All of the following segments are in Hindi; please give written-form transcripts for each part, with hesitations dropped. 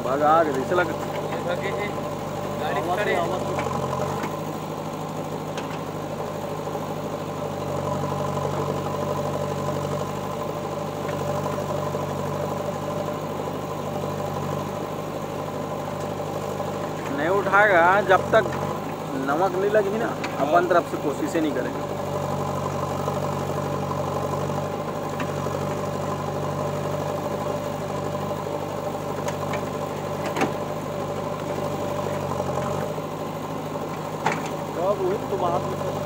भागा गई चला गाड़ी खड़े नहीं उठाएगा जब तक नमक नहीं लगी ना अपन तरफ से कोशिश ही नहीं करेंगे। कब हुई तो बाहर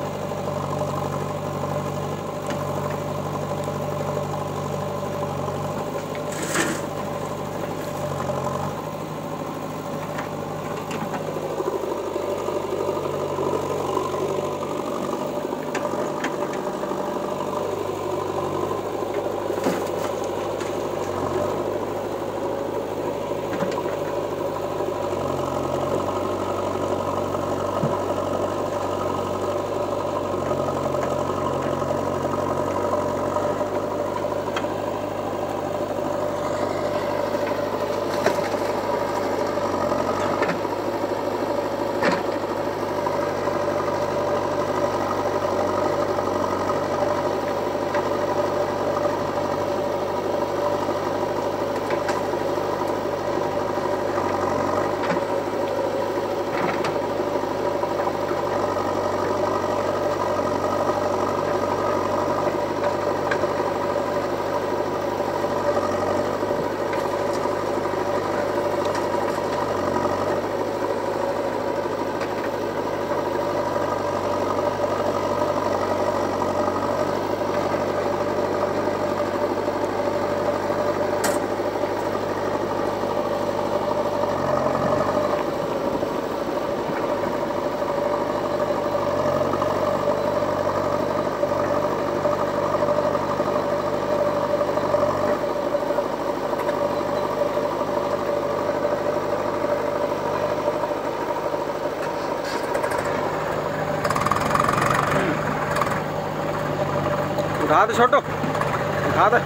उठा दे छोटो उठा दे।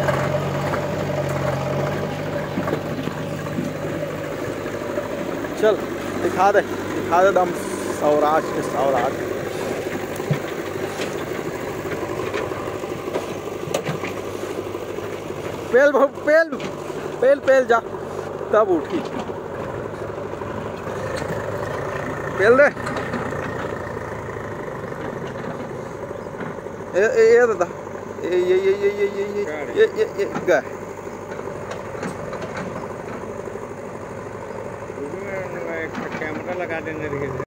चल दिखा दे दम स्वराज के स्वराज। पेल पेल पेल पेल जा तब उठी पेल दे ये दादा ये गाय कैमरा लगा देंगे।